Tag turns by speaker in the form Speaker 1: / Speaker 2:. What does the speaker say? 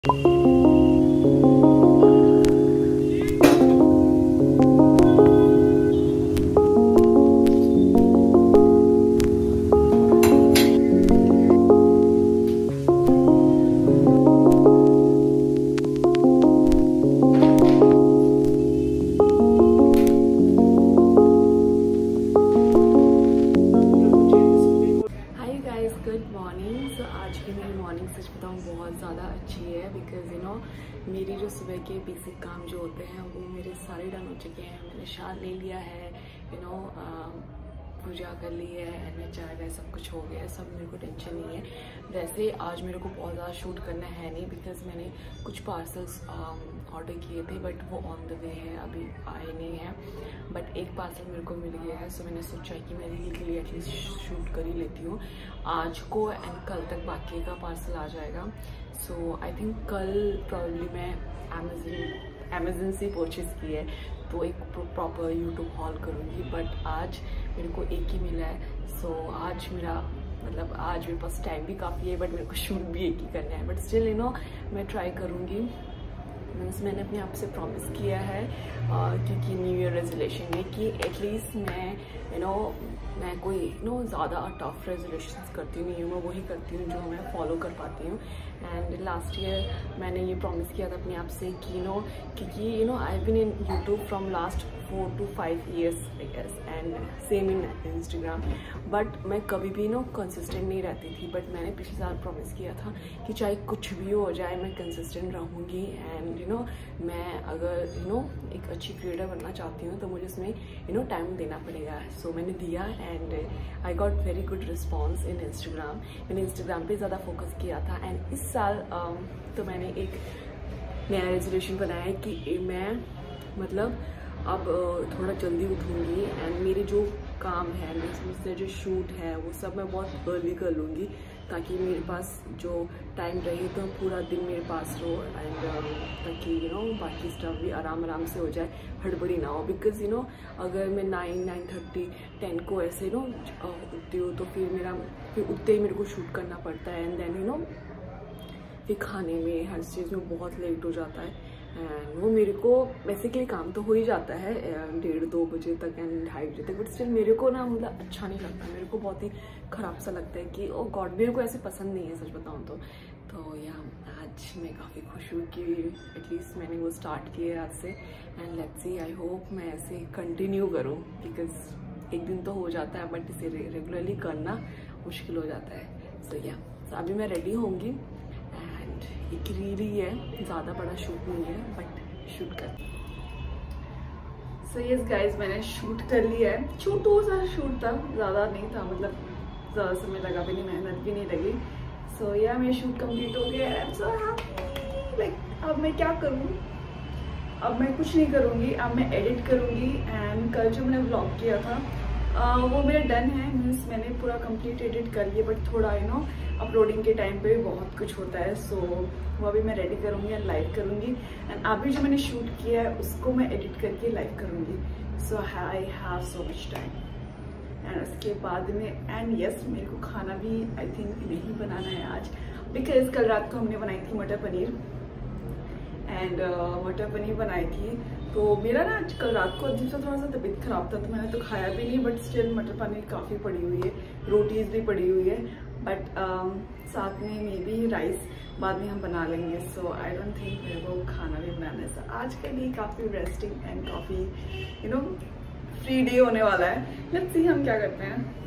Speaker 1: सच बताऊँ बहुत ज़्यादा अच्छी है बिकॉज मेरी जो सुबह के बेसिक काम जो होते हैं वो मेरे सारे डन हो चुके हैं। मैंने शाल ले लिया है, पूजा कर ली है, एंड चाय वाय सब कुछ हो गया है, सब मेरे को टेंशन नहीं है। वैसे आज मेरे को बहुत ज़्यादा शूट करना है नहीं बिकॉज मैंने कुछ पार्सल्स ऑर्डर किए थे बट वो ऑन द वे है, अभी आए नहीं हैं। बट एक पार्सल मेरे को मिल गया है, सो मैंने सोचा कि मैं रील के लिए एटलीस्ट शूट कर ही लेती हूँ आज को, एंड कल तक बाकी का पार्सल आ जाएगा। सो आई थिंक कल प्रॉब्ली मैं अमेज़न से परचेज़ की है तो एक प्रॉपर यूट्यूब हॉल करूँगी, बट आज मेरे को एक ही मिला है। सो आज मेरा मतलब आज मेरे पास टाइम भी काफ़ी है बट मेरे को शूट भी एक ही करना है, बट स्टिल मैं ट्राई करूँगी। मैंने अपने आप से प्रॉमिस किया है क्योंकि न्यू ईयर रेजोल्यूशन है कि एटलीस्ट मैं कोई ज़्यादा टफ रेजोल्यूशंस करती नहीं हूँ, मैं वही करती हूँ जो मैं फॉलो कर पाती हूँ। एंड लास्ट ईयर मैंने ये प्रॉमिस किया था अपने आप से कि क्योंकि I been in YouTube from last 4 to 5 years I guess, and same in Instagram, but मैं कभी भी कंसिस्टेंट नहीं रहती थी। बट मैंने पिछले साल प्रॉमिस किया था कि चाहे कुछ भी हो जाए मैं कंसिस्टेंट रहूँगी, एंड मैं अगर एक अच्छी क्रिएटर बनना चाहती हूँ तो मुझे उसमें टाइम देना पड़ेगा। सो मैंने दिया and I got very good response in Instagram. मैंने इंस्टाग्राम पे ज़्यादा फोकस किया था, एंड इस साल तो मैंने एक नया रेजोल्यूशन बनाया है कि मैं मतलब अब थोड़ा जल्दी उठूँगी, एंड मेरे जो काम है मुझसे जो शूट है वो सब मैं बहुत अर्ली कर लूँगी ताकि मेरे पास जो टाइम रहे तो पूरा दिन मेरे पास रहो, एंड ताकि बाकी स्टफ भी आराम से हो जाए, हड़बड़ी ना हो। बिकॉज अगर मैं 9:30 10 को ऐसे उठती हूँ तो फिर उठते ही मेरे को शूट करना पड़ता है, एंड देन फिर खाने में हर चीज़ में बहुत लेट हो जाता है। एंड वो मेरे को बेसिकली काम तो हो ही जाता है 1:30-2 बजे तक एंड 2:30 बजे तक, बट स्टिल मेरे को मतलब अच्छा नहीं लगता, मेरे को बहुत ही ख़राब सा लगता है कि ओ गॉड मेरे को ऐसे पसंद नहीं है सच बताऊँ तो या आज मैं काफ़ी खुश हूँ कि एटलीस्ट मैंने वो स्टार्ट किया आज से, and let's see I hope मैं ऐसे कंटिन्यू करूँ बिकॉज एक दिन तो हो जाता है बट इसे रेगुलरली करना मुश्किल हो जाता है। सो या अभी मैं रेडी होंगी, एक रील ही है, ज़्यादा बड़ा शूट नहीं है बट शूट कर। सो यस गाइज मैंने शूट कर लिया है। शूट तो सारा शूट था, ज़्यादा नहीं था, मतलब ज़्यादा समय लगा भी नहीं, मेहनत भी नहीं लगी। सो या मेरा शूट कंप्लीट हो गया है। सो लाइक अब मैं क्या करूँ, अब मैं कुछ नहीं करूँगी, अब मैं एडिट करूँगी। एंड कल जो मैंने व्लॉग किया था वो मेरा डन है, मीन्स मैंने पूरा कंप्लीट एडिट कर लिया, बट थोड़ा अपलोडिंग के टाइम पे बहुत कुछ होता है। सो वो अभी मैं रेडी करूँगी एंड लाइव करूँगी, एंड अभी जो मैंने शूट किया है उसको मैं एडिट करके लाइव करूँगी। So I have so much time, and उसके बाद में एंड यस मेरे को खाना भी आई थिंक नहीं बनाना है आज, बिकॉज कल रात को हमने बनाई थी मटर पनीर, एंड मटर पनीर बनाई थी तो मेरा ना आज कल रात को अजीब सा थोड़ा सा तबीयत खराब था तो मैंने तो खाया भी नहीं, बट स्टिल मटर पनीर काफ़ी पड़ी हुई है, रोटीज़ भी पड़ी हुई है, बट साथ में मे बी राइस बाद में हम बना लेंगे। सो आई डोंट थिंक मेरे को खाना भी बनाना है। आज के लिए काफ़ी रेस्टिंग एंड काफ़ी फ्री डे होने वाला है। लेट्स सी हम क्या करते हैं।